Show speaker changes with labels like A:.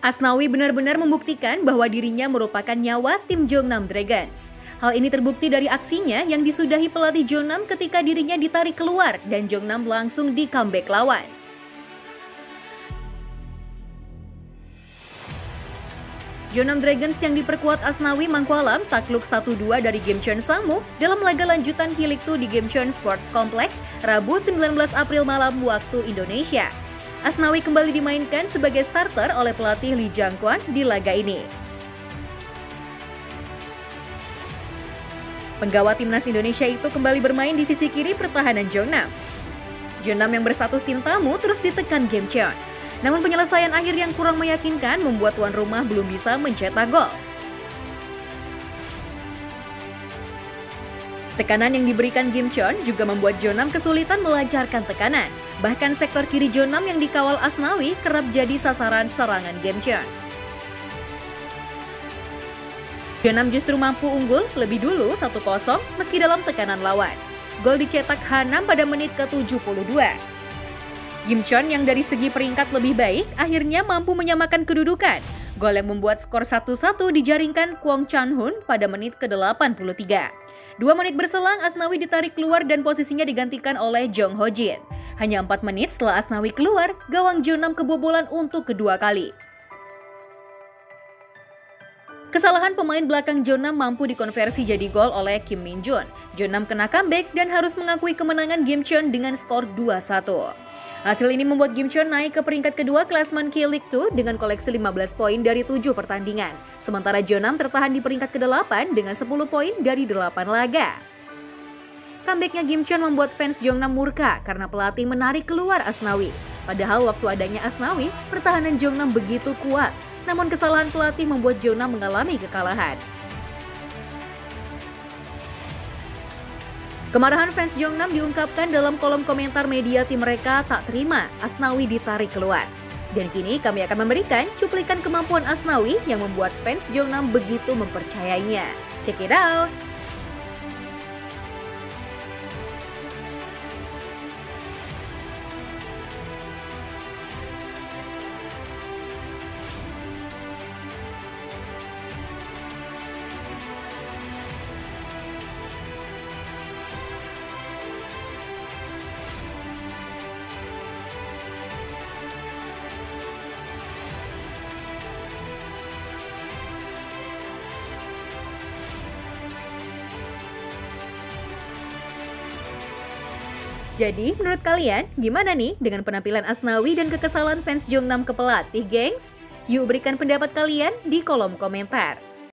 A: Asnawi benar-benar membuktikan bahwa dirinya merupakan nyawa tim Jeonnam Dragons. Hal ini terbukti dari aksinya yang disudahi pelatih Jeonnam ketika dirinya ditarik keluar dan Jeonnam langsung di comeback lawan. Jeonnam Dragons yang diperkuat Asnawi Mangkualam takluk 1-2 dari Gimcheon Sangmu dalam laga lanjutan K-League 2 di Gimcheon Sports Complex Rabu 19 April malam waktu Indonesia. Asnawi kembali dimainkan sebagai starter oleh pelatih Lee Jang-kwon di laga ini. Penggawa timnas Indonesia itu kembali bermain di sisi kiri pertahanan Jeonnam. Jeonnam yang berstatus tim tamu terus ditekan Gimcheon. Namun penyelesaian akhir yang kurang meyakinkan membuat tuan rumah belum bisa mencetak gol. Tekanan yang diberikan Gimcheon juga membuat Jeonnam kesulitan melancarkan tekanan. Bahkan sektor kiri Jeonnam yang dikawal Asnawi kerap jadi sasaran serangan Gimcheon. Jeonnam justru mampu unggul lebih dulu 1-0 meski dalam tekanan lawan. Gol dicetak Hanam pada menit ke-72. Gimcheon yang dari segi peringkat lebih baik akhirnya mampu menyamakan kedudukan. Gol yang membuat skor 1-1 dijaringkan Kwon Chan-hun pada menit ke-83. 2 menit berselang Asnawi ditarik keluar dan posisinya digantikan oleh Jong Ho-jin. Hanya 4 menit setelah Asnawi keluar, gawang Jeonnam kebobolan untuk kedua kali. Kesalahan pemain belakang Jeonnam mampu dikonversi jadi gol oleh Kim Min-jun. Jeonnam kena comeback dan harus mengakui kemenangan Gimcheon dengan skor 2-1. Hasil ini membuat Gimcheon naik ke peringkat kedua klasmen K-League 2 dengan koleksi 15 poin dari 7 pertandingan. Sementara Jeonnam tertahan di peringkat ke-8 dengan 10 poin dari 8 laga. Comebacknya Gimcheon membuat fans Jeonnam murka karena pelatih menarik keluar Asnawi. Padahal waktu adanya Asnawi, pertahanan Jeonnam begitu kuat. Namun kesalahan pelatih membuat Jeonnam mengalami kekalahan. Kemarahan fans Jeonnam diungkapkan dalam kolom komentar media tim mereka tak terima Asnawi ditarik keluar. Dan kini kami akan memberikan cuplikan kemampuan Asnawi yang membuat fans Jeonnam begitu mempercayainya. Check it out! Jadi, menurut kalian, gimana nih dengan penampilan Asnawi dan kekesalan fans Jeonnam ke pelatih, gengs? Yuk berikan pendapat kalian di kolom komentar.